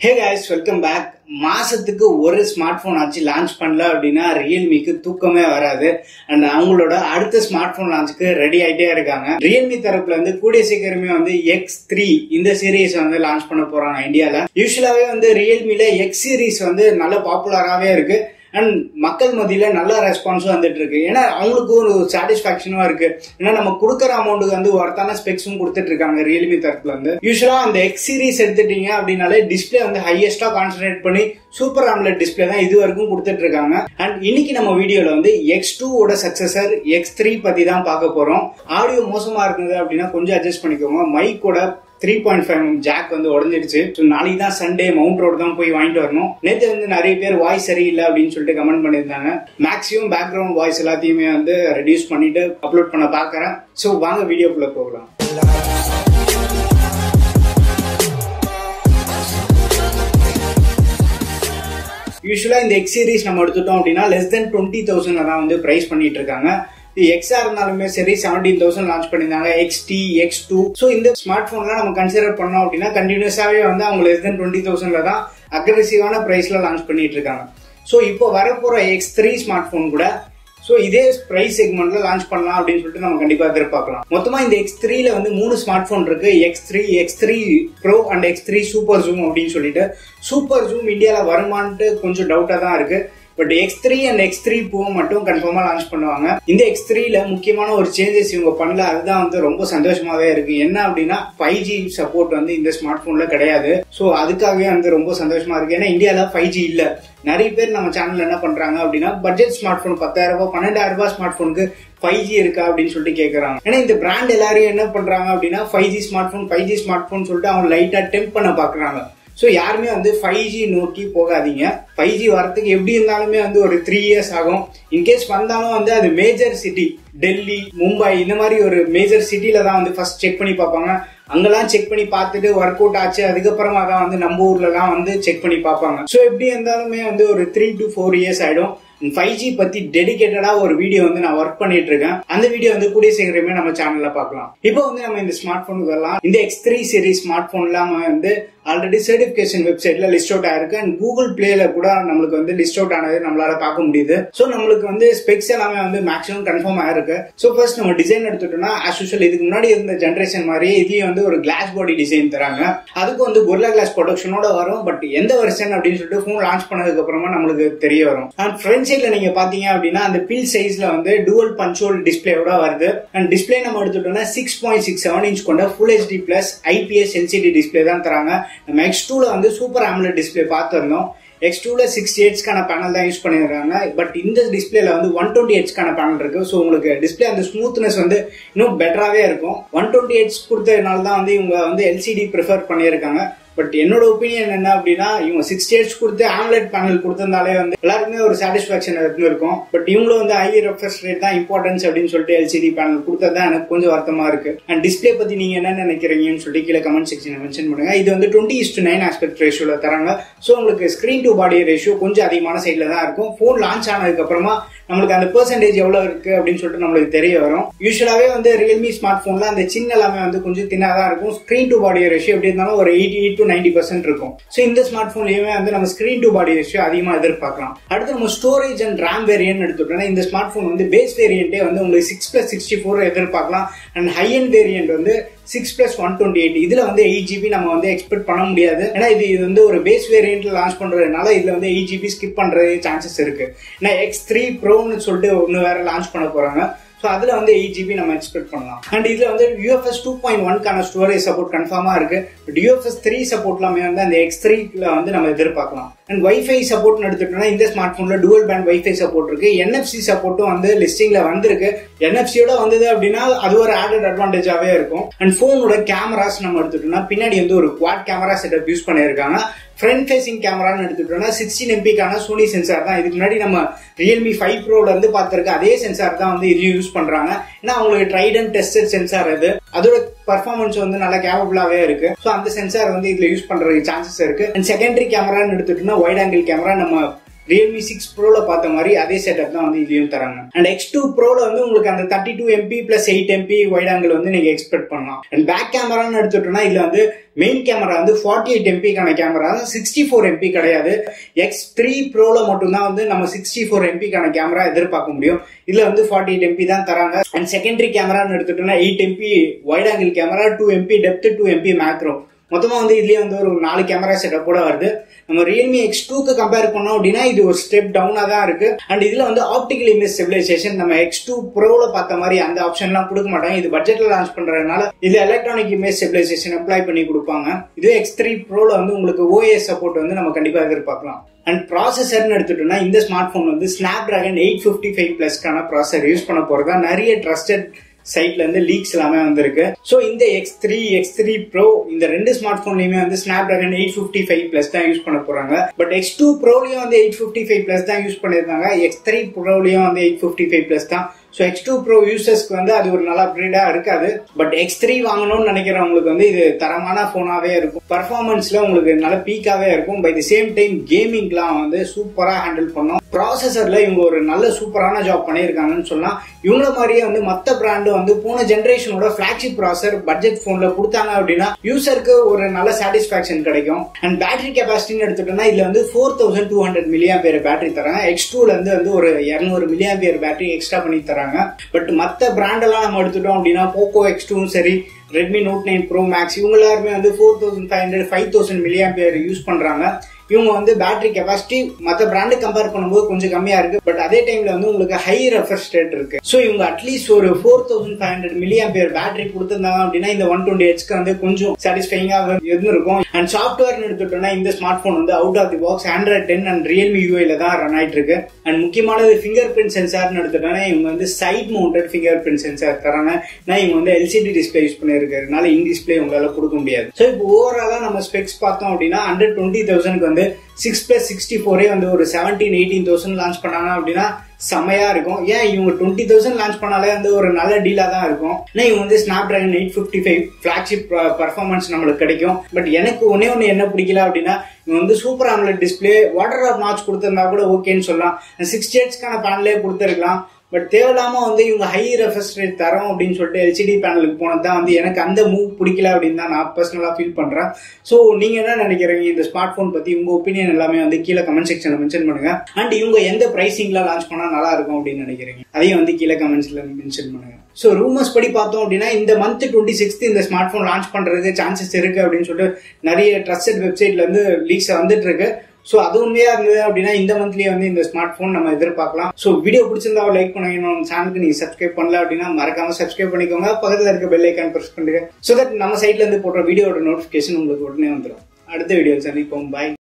Hey guys, welcome back. மாசத்துக்கு ஒரு smart phone ஆச்சு லான்ச் பண்ணல அப்படின்னா ரியல்மிக்கு தூக்கமே வராது. அண்ட் அவங்களோட அடுத்த ஸ்மார்ட் போன் லான்ச்சுக்கு ரெடி ஆயிட்டே இருக்காங்க. ரியல்மி தரப்புல வந்து கூடிய சீக்கிரமே வந்து X3 இந்த சீரீஸ் வந்து லான்ச் பண்ண போறாங்க இந்தியால. யூஸ்வலாவே வந்து ரியல்மில X சீரீஸ் வந்து நல்ல பாப்புலராகவே இருக்கு. அண்ட் மக்கள் மத்தியில நல்ல ரெஸ்பான்ஸும் வந்துட்டு இருக்கு. ஏன்னா அவங்களுக்கு ஒரு சாட்டிஸ்பாக்சனும் இருக்கு. ஏன்னா நம்ம கொடுக்குற அமௌண்ட்டுக்கு வந்து ஒர்த்தான ஸ்பெக்ஸும் கொடுத்துட்டு இருக்காங்க ரியல்மி தரப்புல இருந்து. யூஸ்வலா அந்த X சீரீஸ் எடுத்துட்டீங்க அப்படின்னாலே டிஸ்பிளே வந்து ஹையஸ்டா கான்சென்ட்ரேட் பண்ணி சூப்பர் AMOLED டிஸ்பிளே தான் இது வரைக்கும் கொடுத்துட்டு இருக்காங்க. அண்ட் இன்னைக்கு நம்ம வீடியோல வந்து X2 ஓட சக்சஸர் X3 பத்தி தான் பார்க்க போறோம். ஆடியோ மோசமா இருக்குது அப்படின்னா கொஞ்சம் அட்ஜஸ்ட் பண்ணிக்கோங்க. மைக்கோட 3.5 ஜாக் வந்து உடஞ்சிடுச்சு. நாளைக்கு தான் சண்டே, மவுண்ட் ரோடு தான் போய் வாங்கிட்டு வரணும். நேற்று வந்து நிறைய பேர் வாய்ஸ் சரியில்லை அப்படின்னு சொல்லிட்டு கமெண்ட் பண்ணியிருந்தாங்க. மேக்ஸிமம் பேக்ரவுண்ட் வாய்ஸ் எல்லாத்தையுமே வந்து ரெடியூஸ் பண்ணிட்டு அப்லோட் பண்ண பாக்குறேன். ஸோ வாங்க வீடியோக்குள்ள போகலாம். யூஸ்வலா இந்த X சீரீஸ் நம்ம எடுத்துட்டோம் அப்படின்னா less than 20,000 தான் வந்து பிரைஸ் பண்ணிட்டு இருக்காங்க. XR இருந்தாலுமே சரி 17,000 லான்ச் பண்ணிருந்தாங்க. XT, X2. ஸோ இந்த ஸ்மார்ட் போன்லாம் நம்ம கன்சிடர் பண்ணோம் அப்படின்னா கண்டினியூஸாவே வந்து அவங்க less than 20,000 தான் அக்ரெசிவான பிரைஸ்ல லான்ச் பண்ணிட்டு இருக்காங்க. ஸோ இப்போ வரப்போற X3 ஸ்மார்ட் போன் கூட ஸோ இதே பிரைஸ் செக்மெண்ட்ல லான்ச் பண்ணலாம் அப்படின்னு சொல்லிட்டு நம்ம கண்டிப்பா எதிர்பார்க்கலாம். மொத்தமா இந்த X3ல வந்து 3 ஸ்மார்ட் போன் இருக்கு. X3, X3 Pro and X3 super zoom அப்படின்னு சொல்லிட்டு. சூப்பர் ஜூம் இந்தியால வருமானு கொஞ்சம் டவுட்டா தான் இருக்கு. But X3 and X3 Pro மட்டும் கன்ஃபார்மா லான்ச் பண்ணுவாங்க. இந்த X3ல முக்கியமான ஒரு சேஞ்சஸ் இவங்க பண்ணல. அதுதான் வந்து ரொம்ப சந்தோஷமாவே இருக்கு. என்ன அப்படின்னா 5G சப்போர்ட் வந்து இந்த ஸ்மார்ட் போன்ல கிடையாது. ஸோ அதுக்காகவே வந்து ரொம்ப சந்தோஷமா இருக்கு. ஏன்னா இந்தியால 5G இல்ல. நிறைய பேர் நம்ம சேனல்ல என்ன பண்றாங்க அப்படின்னா பட்ஜெட் ஸ்மார்ட் போன் 10,000 ரூபாய் 12,000 ஸ்மார்ட் போனுக்கு 5G இருக்கா அப்படின்னு சொல்லிட்டு கேட்கறாங்க. ஏன்னா இந்த பிராண்ட் எல்லாரும் என்ன பண்றாங்க அப்படின்னா 5G ஸ்மார்ட் போன் சொல்லிட்டு அவங்க லைட்டா டெம்ப் பண்ண பாக்குறாங்க. ஸோ யாருமே வந்து 5G நோக்கி போகாதீங்க. 5G வரத்துக்கு எப்படி இருந்தாலுமே வந்து ஒரு 3 years ஆகும். இன்கேஸ் வந்தாலும் வந்து அது மேஜர் சிட்டி, டெல்லி, மும்பை இந்த மாதிரி ஒரு மேஜர் சிட்டில தான் வந்து ஃபர்ஸ்ட் செக் பண்ணி பார்ப்பாங்க. அங்கெல்லாம் செக் பண்ணி பார்த்துட்டு ஒர்க் அவுட் ஆச்சு அதுக்கப்புறமா தான் வந்து நம்ம ஊர்ல தான் வந்து செக் பண்ணி பார்ப்பாங்க. ஸோ எப்படி இருந்தாலுமே வந்து ஒரு 3 to 4 years ஆயிடும். 5G பத்தி டெடிகேட்டடா ஒரு வீடியோ வந்து நான் ஒர்க் பண்ணிட்டு இருக்கேன். அந்த வீடியோ வந்து கூடிய சீக்கிரமே நம்ம சேனல்ல பார்க்கலாம். இப்போ வந்து நம்ம இந்த ஸ்மார்ட் போனுக்கு வரலாம். இந்த X3 சீரிஸ் ஸ்மார்ட் போன் இல்லாம வந்து ஆல்ரெடி சர்டிபிகேஷன் வெப்சைட்ல லிஸ்ட் அவுட் ஆயிருக்கு. அண்ட் கூகுள் பிளேல கூட நம்மளுக்கு வந்து லிஸ்ட் அவுட் ஆனது நம்மளால பார்க்க முடியுது. ஸோ நம்மளுக்கு வந்து ஸ்பெக்ஸ் எல்லாமே வந்து மேக்ஸிமம் கன்ஃபார்ம் ஆயிருக்கு. ஸோ ஃபர்ஸ்ட் நம்ம டிசைன் எடுத்துட்டோம்னா ஆஸ் யூஷுவல் இதுக்கு முன்னாடி இருந்த ஜென்ரேஷன் மாதிரி இதுலயே வந்து ஒரு கிளாஸ் பாடி டிசைன் தராங்க. அதுக்கு வந்து Gorilla Glass ப்ரொடக்ஷனோட வரும். பட் எந்த வெர்ஷன் அப்படின்னு சொல்லிட்டு போன் லான்ச் பண்ணதுக்கு அப்புறமா நம்மளுக்கு தெரிய வரும். அண்ட் ஃப்ரண்ட் சைட்ல நீங்க பாத்தீங்க அப்படின்னா அந்த பில் சைஸ்ல வந்து டூவல் பஞ்ச் ஹோல் டிஸ்பிளேயோட வருது. அண்ட் டிஸ்பிளே நம்ம எடுத்துட்டோம்னா 6.67 இன்ச் கொண்ட full HD plus IPS LCD display தான் தராங்க. நம்ம X2ல வந்து சூப்பர் AMOLED டிஸ்பிளே பார்த்திருந்தோம். X2ல 60Hz பேனல் தான் யூஸ் பண்ணிருக்காங்க. பட் இந்த டிஸ்பிளேல வந்து 120Hz பேனல் இருக்கு. ஸோ உங்களுக்கு டிஸ்பிளே அந்த ஸ்மூத்னஸ் வந்து இன்னும் பெட்டராவே இருக்கும். 120Hz கொடுத்ததுனால தான் வந்து இவங்க வந்து LCD ப்ரிஃபர் பண்ணியிருக்காங்க. பட் என்னோட ஒப்பீனியன் என்ன அப்படின்னா இவங்க 60Hz கொடுத்து AMOLED பேனல் கொடுத்திருந்தாலே வந்து எல்லாருக்குமே ஒரு சாட்டிஸ்பாக்சன் இருக்கும். பட் இவங்களும் வந்து ஹை ரெஃப்ரெஷ் ரேட் தான் இம்பார்ட்டன்ஸ் அப்படின்னு சொல்லிட்டு LCD பேனல் கொடுத்தது எனக்கு கொஞ்சம் வருத்தமா இருக்கு. அண்ட் டிஸ்பிளே பத்தி நீங்க என்ன நினைக்கிறீங்கன்னு சொல்லிட்டு கீழே கமெண்ட் செக்ஷன்ல மென்ஷன் பண்ணுங்க. இது வந்து 20:9 ஆஸ்பெக்ட் ரேஷியோல தராங்க. ஸோ உங்களுக்கு ஸ்கிரீன் டு பாடி ரேஷியோ கொஞ்சம் அதிகமான சைட்ல தான் இருக்கும். போன் லான்ச் ஆனதுக்கு அப்புறமா நம்மளுக்கு அந்த பெர்சன்டேஜ் எவ்வளவு இருக்கு அப்படின்னு சொல்லிட்டு நம்மளுக்கு தெரிய வரும். யூஸ்வலாவே வந்து ரியல்மி ஸ்மார்ட் போன்ல அந்த சின்ன எல்லாமே வந்து கொஞ்சம் தின்னாதான் இருக்கும். ஸ்கிரீன் டு பாடி ரேஷியோ எப்படி இருந்தாலும் ஒரு 80 to 90% இருக்கும். ஸோ இந்த ஸ்மார்ட் போன்லயுமே வந்து நம்ம ஸ்கிரீன் டு பாடி ரேஷியோ அதிகமா எதிர்பார்க்கலாம். அடுத்து நம்ம ஸ்டோரேஜ் அண்ட் RAM வேரியன்ட் எடுத்துட்டோம்னா இந்த ஸ்மார்ட் போன் வந்து பேஸ் வேரியன்டே வந்து உங்களுக்கு 6+64 எதிர்பார்க்கலாம். அண்ட் ஹை எண்ட் வேரியன்ட் வந்து 6+128. இதுல வந்து 8GB நம்ம வந்து எக்ஸ்பெக்ட் பண்ண முடியாது. ஏன்னா இது வந்து ஒரு பேஸ் வேரியன்ட்ல லான்ச் பண்றதுனால இதுல வந்து 8GB ஸ்கிப் பண்றது சான்சஸ் இருக்கு. ஏன்னா X3 Proன்னு சொல்லிட்டு ஒன்னு வேற லான்ச் பண்ண போறாங்க. ஸோ அதுல வந்து 8GB நம்ம எக்ஸ்பெக்ட் பண்ணலாம். அண்ட் இதுல வந்து UFS 2.1 ஸ்டோரேஜ் சப்போர்ட் கன்ஃபார்மா இருக்கு. பட் UFS 3 சப்போர்ட் எல்லாமே வந்து அந்த X3ல வந்து நம்ம எதிர்பார்க்கலாம். அண்ட் வைஃபை சப்போர்ட் எடுத்துட்டோம்னா இந்த ஸ்மார்ட் போன்ல டூவல் பேண்ட் வைஃபை சப்போர்ட் இருக்கு. NFC சப்போர்ட்டும் வந்து லிஸ்டிங்ல வந்திருக்கு. NFC-யோட வந்தது அப்படின்னா அது ஒரு ஆடட் அட்வான்டேஜாவே இருக்கும். அண்ட் போனோட கேமராஸ் நம்ம எடுத்துட்டோம்னா பின்னாடி வந்து ஒரு குவாட் கேமரா செட்டப் யூஸ் பண்ணிருக்காங்க. ஃப்ரண்ட் ஃபேசிங் கேமரான்னு எடுத்துட்டோம்னா 16MP சோனி சென்சார் தான். இதுக்கு முன்னாடி நம்ம Realme 5 Proல இருந்து பார்த்திருக்க அதே சென்சார் தான் வந்து இதுலயும் யூஸ் பண்றாங்க. ஏன்னா அவங்களுக்கு ட்ரைட் அண்ட் டெஸ்டட் சென்சார் அது. அதோட பர்ஃபார்மன்ஸ் வந்து நல்லா கேப்பபிளாவே இருக்கு. ஸோ அந்த சென்சார் வந்து இதுல யூஸ் பண்றதுக்கு சான்சஸ் இருக்கு. அண்ட் செகண்டரி கேமரான்னு எடுத்துட்டோம்னா வைட் ஆங்கிள் கேமரா நம்ம Realme 6 Proல பார்த்த மாதிரி அதே செட்டப் தான் வந்து இதுலயும் தராங்க. அண்ட் X2 Proல வந்து உங்களுக்கு அந்த 32 MP plus 8 MP wide angle வந்து நீங்க எக்ஸ்பெக்ட் பண்ணலாம். அண்ட் பேக் கேமரான்னு எடுத்துட்டோம்னா இதுல வந்து மெயின் கேமரா வந்து 48 MP கான கேமரா, 64 MP கிடையாது. X3 Proல மட்டும்தான் வந்து நம்ம 64 MP கான கேமரா எதிர்பார்க்க முடியும். இதுல வந்து 48 MP தான் தராங்க. அண்ட் செகண்டரி கேமரான்னு எடுத்துட்டோம்னா 8 MP wide angle camera, 2 MP depth, 2 MP macro. மொத்தமா வந்து இதுலயே வந்து ஒரு 4 கேமரா செட்டப் கூட வருது. நம்ம Realme X2க்கு கம்பேர் பண்ணோம் அப்படின்னா இது ஒரு ஸ்டெப் டவுனா தான் இருக்கு. அண்ட் இதுல வந்து ஆப்டிகல் இமேஜ் ஸ்டெபிலைசேஷன் நம்ம X2 Proல பார்த்த மாதிரி அந்த ஆப்ஷன்லாம் கொடுக்க மாட்டாங்க. இது பட்ஜெட்ல லான்ச் பண்றதுனால இது எலக்ட்ரானிக் இமேஜ் ஸ்டெபிலைசேஷன் அப்ளை பண்ணி கொடுப்பாங்க. இதுவே X3 Proல வந்து உங்களுக்கு OIS சப்போர்ட் வந்து நம்ம கண்டிப்பா எதிர்பார்க்கலாம். அண்ட் ப்ராசஸர்னு எடுத்துட்டோம்னா இந்த ஸ்மார்ட் போன் வந்து Snapdragon 855 கான ப்ராசஸர் யூஸ் பண்ண போறதா நிறைய ட்ரஸ்டட் சைட்ல இருந்து லீக்ஸ் எல்லாமே வந்திருக்கு. சோ இந்த X3 Pro இந்த ரெண்டு ஸ்மார்ட் போன்லயுமே வந்து Snapdragon 855 தான் யூஸ் பண்ண போறாங்க. பட் X2 Proலயும் வந்து 855 தான் யூஸ் பண்ணிருந்தாங்க. X3 Proலயும் வந்து 855 தான். ஸோ X2 Pro யூசர்ஸ்க்கு வந்து அது ஒரு நல்ல அப்கிரேடா இருக்காது. பட் X3 வாங்கணும்னு நினைக்கிறவங்களுக்கு வந்து இது தரமான போனாவே இருக்கும். பர்ஃபார்மன்ஸ்ல உங்களுக்கு நல்ல பீக்காவே இருக்கும். பை தி சேம் டைம் கேமிங்லாம் வந்து சூப்பரா ஹேண்டில் பண்ணும். ப்ராசஸர்ல இவங்க ஒரு நல்ல சூப்பரான ஜாப் பண்ணியிருக்காங்கன்னு சொல்லலாம். இவங்கள மாதிரியே வந்து மற்ற பிராண்டு வந்து போன ஜென்ரேஷனோட ஃபிளாக்ஷிப் ப்ராசஸர் பட்ஜெட் போன்ல கொடுத்தாங்க அப்படின்னா யூசருக்கு ஒரு நல்ல சாட்டிஸ்பாக்சன் கிடைக்கும். அண்ட் பேட்டரி கெபாசிட்டின்னு எடுத்துட்டோம்னா இதுல வந்து 4200 mAh பேட்டரி தராங்க. X2ல இருந்து வந்து ஒரு 200 mAh பேட்டரி எக்ஸ்ட்ரா பண்ணி தராங்க. பட் மற்ற பிராண்ட் எல்லாம் நம்ம எடுத்துட்டோம் அப்படின்னா Poco X2 சரி, Redmi Note 9 Pro Max இவங்க எல்லாருமே வந்து 4500 5000 mAh யூஸ் பண்றாங்க. இவங்க வந்து பேட்டரி கெபாசிட்டி மற்ற பிராண்டு கம்பேர் பண்ணும்போது கொஞ்சம் கம்மியா இருக்கு. பட் அதே டைம்ல வந்து உங்களுக்கு ஹை ரெஃப்ரெஷ் ரேட் இருக்கு. சோ இவங்க அட்லீஸ்ட் ஒரு 4500 mAh பேட்டரி கொடுத்திருந்தாங்க அப்படின்னா இந்த 120Hz வந்து கொஞ்சம் சாட்டிஸ்ஃபைங்கா இருந்திருக்கும். அண்ட் சாஃப்ட்வேர் எடுத்துட்டோம்னா இந்த ஸ்மார்ட் போன் வந்து out of the box Android 10 and Realme UI தான் ரன் ஆயிட்டு இருக்கு. அண்ட் முக்கியமானது ஃபிங்கர் பிரிண்ட் சென்சார்னு எடுத்துட்டோம்னா இவங்க வந்து side mounted fingerprint sensor தராங்க. இவங்க வந்து LCD டிஸ்பிளே யூஸ் பண்ணிருக்கிறதுனால இன் டிஸ்பிளே உங்களால கொடுக்க முடியாது. சோ இப்போ ஓவராலா நம்ம ஸ்பெக்ஸ் பார்த்தோம் அப்படின்னா 120,000 வந்து 6+64 வந்து ஒரு 17,000-18,000 லான்ச் பண்ணாங்க அப்படின்னா செமையா இருக்கும். ஏன் இவங்க 20,000 லான்ச் பண்ணாலே வந்து ஒரு நல்ல டீலா தான் இருக்கும். இவங்க வந்து Snapdragon 855 பிளாக்ஷிப் பர்ஃபார்மன்ஸ் நம்மளுக்கு கிடைக்கும். பட் எனக்கு ஒன்னே என்ன பிடிக்கல அப்படின்னா இவங்க வந்து super AMOLED display water of notch கொடுத்திருந்தா கூட ஓகேன்னு சொல்லலாம். 60Hz பேனலே கொடுத்திருக்கலாம். பட் தேவையில்லாம வந்து இவங்க ஹை ரெஃப்ரெஷ் ரேட் தரோம் அப்படின்னு சொல்லிட்டு LCD பேனலுக்கு போனதுதான் வந்து எனக்கு அந்த மூவ் பிடிக்கல அப்படின்னு தான் நான் பர்சனலா ஃபீல் பண்றேன். சோ நீங்க என்ன நினைக்கிறீங்க இந்த ஸ்மார்ட் போன் பத்தி? உங்க ஒப்பீனியன் எல்லாமே வந்து கீழே கமெண்ட் செக்ஷன்ல மென்ஷன் பண்ணுங்க. அண்ட் இவங்க எந்த பிரைசிங்ல லான்ச் பண்ணா நல்லா இருக்கும் அப்படின்னு நினைக்கிறீங்க அதையும் வந்து கீழே கமெண்ட்ஸ்ல மென்ஷன் பண்ணுங்க. சோ ரூமர்ஸ் படி பார்த்தோம் அப்படின்னா இந்த மந்த் 26th இந்த ஸ்மார்ட் போன் லான்ச் பண்றதுக்கு சான்சஸ் இருக்கு அப்படின்னு சொல்லிட்டு நிறைய ட்ரஸ்டட் வெப்சைட்ல இருந்து லீக்ஸ் வந்துட்டு இருக்கு. சோ அது உண்மையா இருந்தது அப்படின்னா இந்த மந்த்லயே வந்து இந்த ஸ்மார்ட் போன் நம்ம எதிர்பார்க்கலாம். சோ வீடியோ பிடிச்சிருந்தா லைக் பண்ணுங்க. சேனலுக்கு நீங்க சப்ஸ்கிரைப் பண்ணல அப்படின்னா மறக்காம சப்ஸ்கிரைப் பண்ணிக்கோங்க. பக்கத்துல இருக்க பெல் ஐக்கான் பிரஸ் பண்ணுங்க. சோ தட் நம்ம சைட்ல இருந்து போடுற வீடியோட நோட்டிபிகேஷன் உங்களுக்கு உடனே வந்துடும். அடுத்த வீடியோ சந்திப்போம். பாய்.